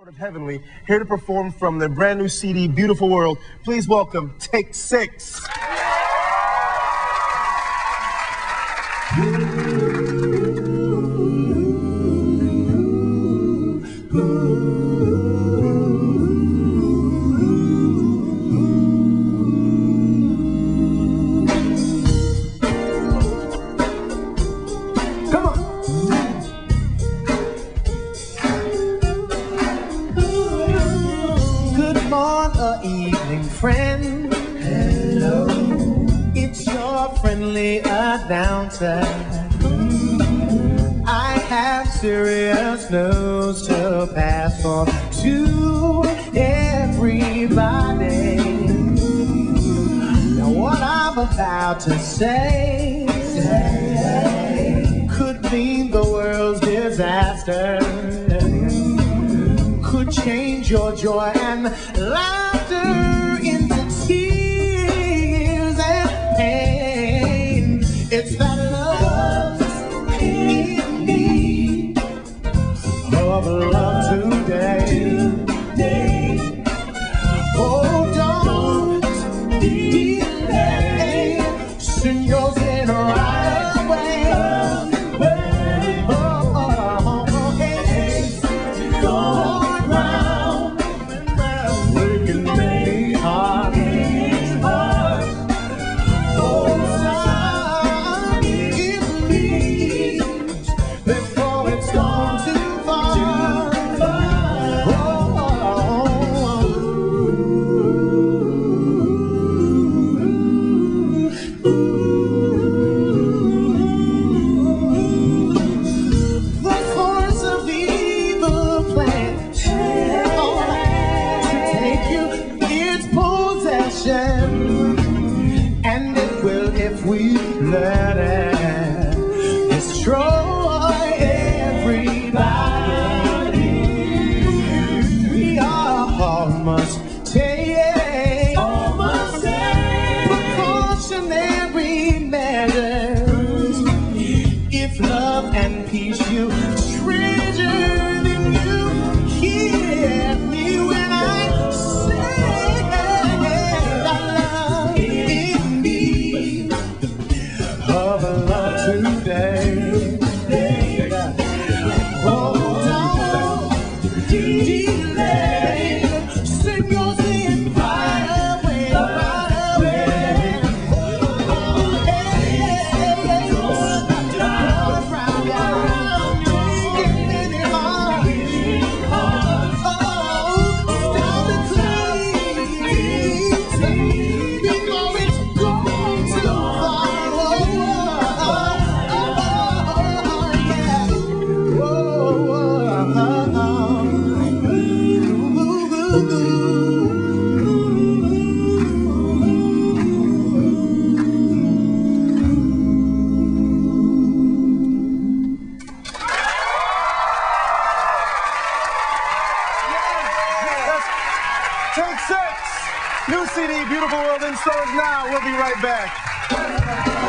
Of Heavenly, here to perform from their brand new CD, Beautiful World. Please welcome Take 6. Friend, hello, it's your friendly announcer. I have serious news to pass on to everybody. Now what I'm about to say could mean the world's disaster, could change your joy and laughter into tears and pain. It's that love in need of love today. Oh, don't delay. Send yours in right away. Going round and round, breaking me heart. And it will, if we let it, destroy everybody. We all must take precautionary measures. If love and peace you treasure, then you hear me when I say today. Oh, don't delay. Sing yours in right away, right away. Oh, hey, round, getting hard. Oh, stop it, please, before it's gone too far. Take 6. New CD, Beautiful World, in stores now. We'll be right back.